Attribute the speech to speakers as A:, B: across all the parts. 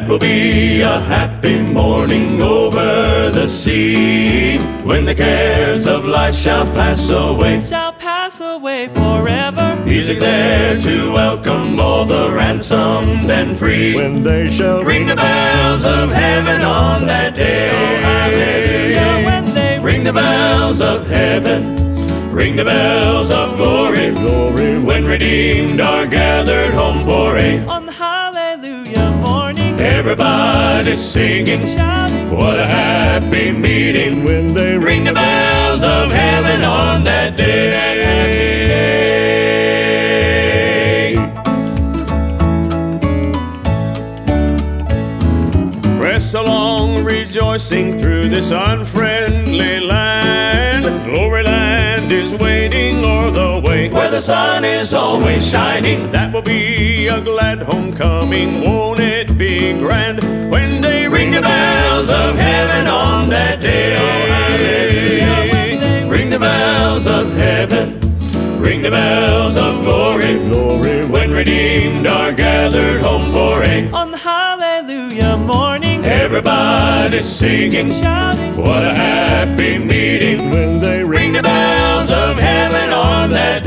A: will be a happy morning over the sea, when the cares of life shall pass away.
B: Shall pass away forever.
A: Music there to welcome all the ransomed and free,
C: when they shall
A: ring the bells of heaven on that day.
B: Oh, hallelujah, when they
A: Ring the bells of heaven, ring the bells of glory,
C: glory,
A: when redeemed are gathered home for a
B: on the hallelujah morning.
A: Everybody's singing,
B: Shouting,
A: what a happy meeting,
C: when they
A: ring the bells of heaven on that day.
C: press along, rejoicing through this unfriendly land. Glory land is waiting o'er the way,
A: where the sun is always shining.
C: That will be a glad homecoming, won't it be grand, when they
A: Ring the bells of heaven on that day. Ring the bells of heaven, ring the bells of glory,
C: glory,
A: when redeemed are gathered home for a
B: on the hallelujah morning.
A: Everybody's singing,
B: Shouting,
A: what a happy meeting,
C: when they
A: ring the bells of heaven on that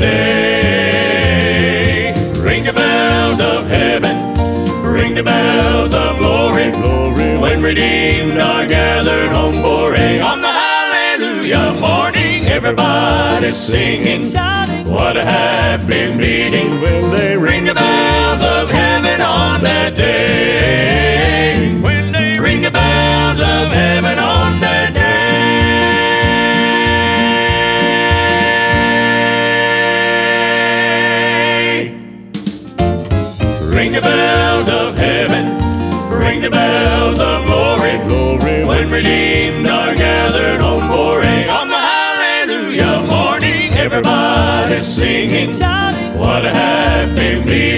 A: day. Ring the bells of heaven, ring the bells of glory,
C: glory,
A: when redeemed are gathered home for a on the hallelujah morning. Everybody's singing,
B: shouting,
A: what a happy meeting,
C: when they
A: ring the bells of heaven on that day.
C: when they
A: Ring the bells of heaven on that day. Ring the bells of heaven, ring the bells of glory,
C: glory,
A: when redeemed are gathered home for a on the hallelujah morning. Everybody's singing,
B: shouting,
A: what a happy meeting.